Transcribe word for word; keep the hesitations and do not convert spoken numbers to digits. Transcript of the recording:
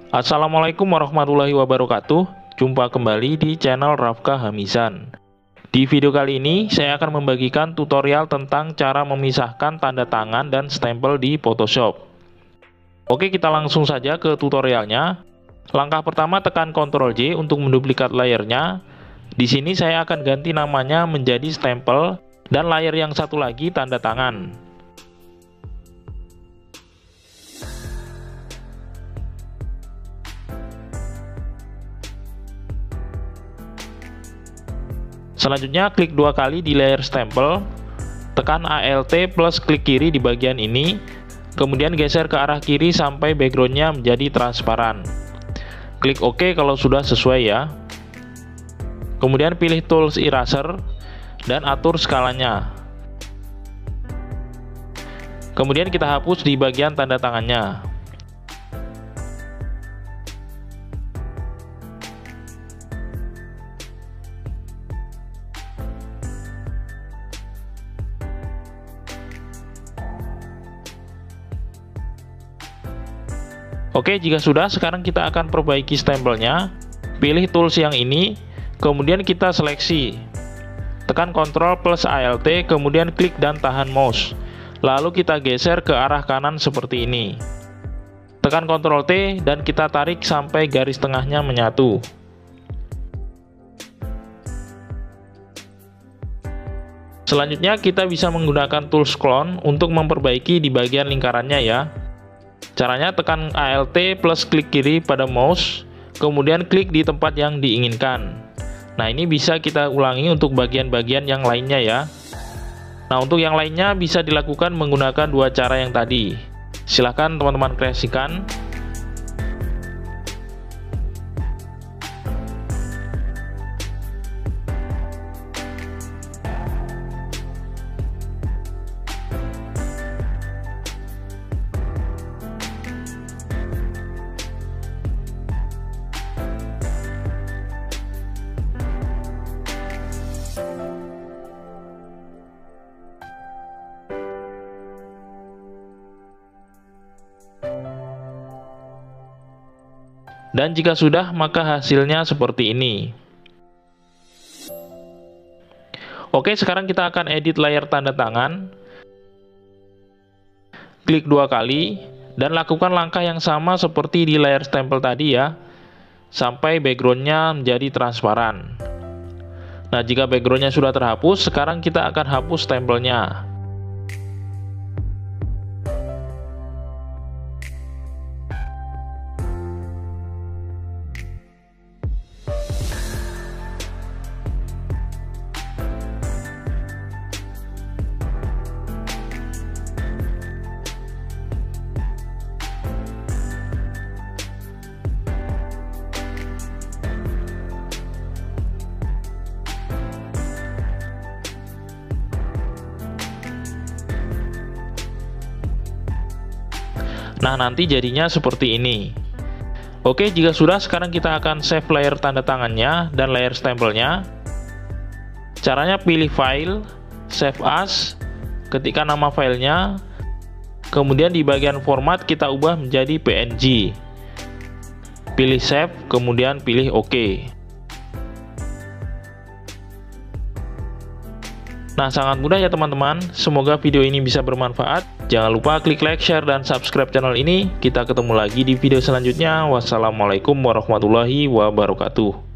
Assalamualaikum warahmatullahi wabarakatuh. Jumpa kembali di channel Rafka Hamizan. Di video kali ini saya akan membagikan tutorial tentang cara memisahkan tanda tangan dan stempel di Photoshop. Oke, kita langsung saja ke tutorialnya. Langkah pertama, tekan kontrol J untuk menduplikat layernya. Di sini saya akan ganti namanya menjadi stempel dan layer yang satu lagi tanda tangan. Selanjutnya klik dua kali di layer stempel, tekan Alt plus klik kiri di bagian ini, kemudian geser ke arah kiri sampai backgroundnya menjadi transparan. Klik OK kalau sudah sesuai ya. Kemudian pilih Tools Eraser dan atur skalanya. Kemudian kita hapus di bagian tanda tangannya. Oke, jika sudah, sekarang kita akan perbaiki stempelnya. Pilih tools yang ini, kemudian kita seleksi. Tekan Ctrl plus Alt, kemudian klik dan tahan mouse. Lalu kita geser ke arah kanan seperti ini. Tekan Ctrl T dan kita tarik sampai garis tengahnya menyatu. Selanjutnya kita bisa menggunakan tools clone untuk memperbaiki di bagian lingkarannya ya. Caranya tekan Alt plus klik kiri pada mouse, kemudian klik di tempat yang diinginkan. Nah, ini bisa kita ulangi untuk bagian-bagian yang lainnya ya. Nah, untuk yang lainnya bisa dilakukan menggunakan dua cara yang tadi. Silahkan teman-teman kreasikan. Dan jika sudah, maka hasilnya seperti ini. Oke, sekarang kita akan edit layar tanda tangan. Klik dua kali dan lakukan langkah yang sama seperti di layar stempel tadi ya, sampai backgroundnya menjadi transparan. Nah, jika backgroundnya sudah terhapus, sekarang kita akan hapus stempelnya. Nah, nanti jadinya seperti ini. Oke, jika sudah, sekarang kita akan save layer tanda tangannya dan layer stempelnya. Caranya pilih file, save as, ketikkan nama filenya, kemudian di bagian format kita ubah menjadi P N G. Pilih save, kemudian pilih OK. Nah, sangat mudah ya teman-teman. Semoga video ini bisa bermanfaat. Jangan lupa klik like, share, dan subscribe channel ini. Kita ketemu lagi di video selanjutnya. Wassalamualaikum warahmatullahi wabarakatuh.